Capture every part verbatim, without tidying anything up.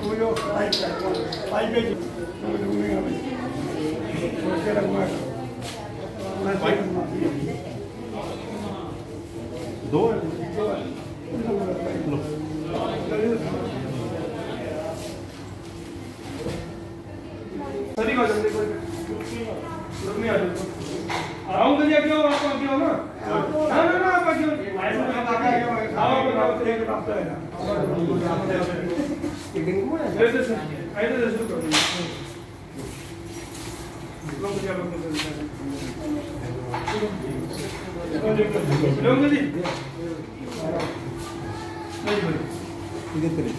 दो सभी का जल्दी कोई रुकने आ जाओ आराम करिए क्यों आप क्यों ना ना ना ना आप क्यों ऐसे में लगा के आओ आप एक हफ्ता है ना एक दिन को है ऐसे ऐसे शुरू कर दीजिए लोग क्या लोग लोग जी नहीं बोलिए इधर करिए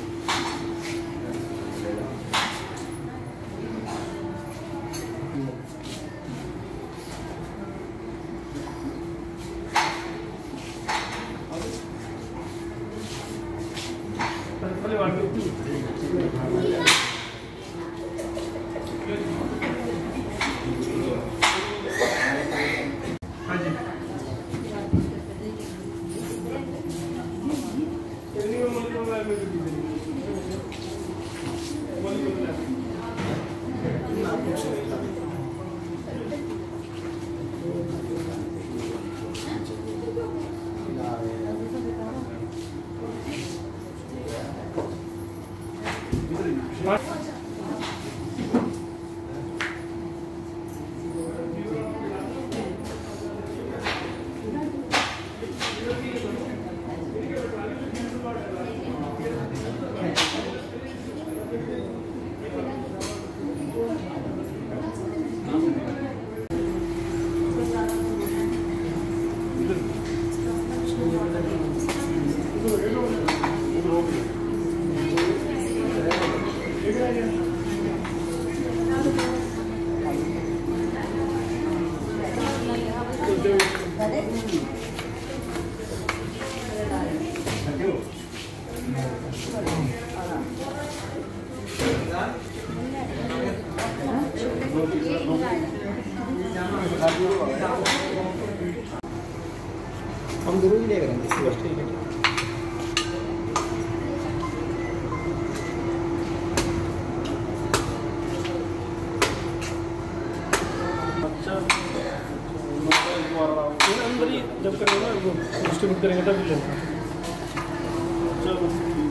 हम जरूर ही ले रहे हैं अंदर ही जब करेंगे वो डिस्ट्रीब्यूट करेंगे तब लेंगे चलो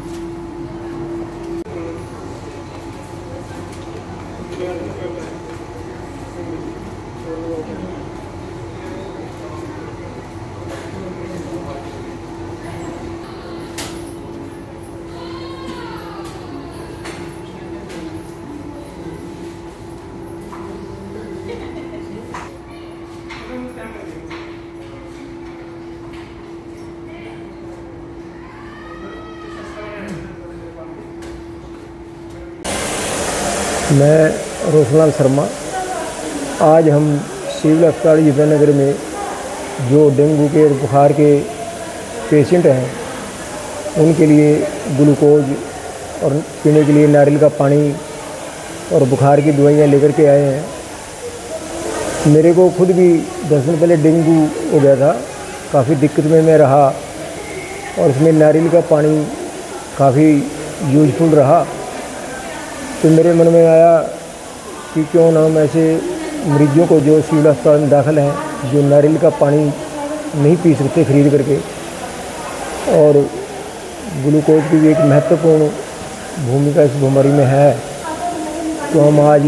मैं रोशनलाल शर्मा। आज हम सिविल अस्पताल युवनगर में जो डेंगू के और बुखार के पेशेंट हैं उनके लिए ग्लूकोज और पीने के लिए नारियल का पानी और बुखार की दवाइयाँ लेकर के आए हैं। मेरे को खुद भी दस दिन पहले डेंगू हो गया था, काफ़ी दिक्कत में मैं रहा और इसमें नारियल का पानी काफ़ी यूजफुल रहा। तो मेरे मन में आया कि क्यों ना हम ऐसे मरीजों को जो सिविल अस्पताल में दाखिल हैं जो नारियल का पानी नहीं पी सकते खरीद करके, और ग्लूकोज की भी एक महत्वपूर्ण भूमिका इस बीमारी में है, तो हम आज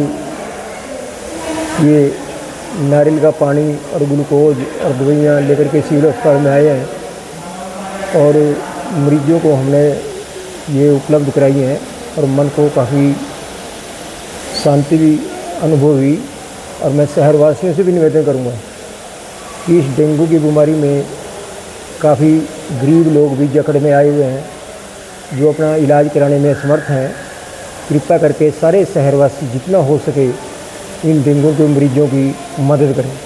ये नारियल का पानी और ग्लूकोज और दवाइयाँ लेकर के सिविल अस्पताल में आए हैं और मरीजों को हमने ये उपलब्ध कराई हैं और मन को काफ़ी शांति भी अनुभव हुई। और मैं शहरवासियों से भी निवेदन करूंगा कि इस डेंगू की बीमारी में काफ़ी गरीब लोग भी जकड़ में आए हुए हैं जो अपना इलाज कराने में समर्थ हैं। कृपया करके सारे शहरवासी जितना हो सके इन डेंगू के मरीजों की मदद करें।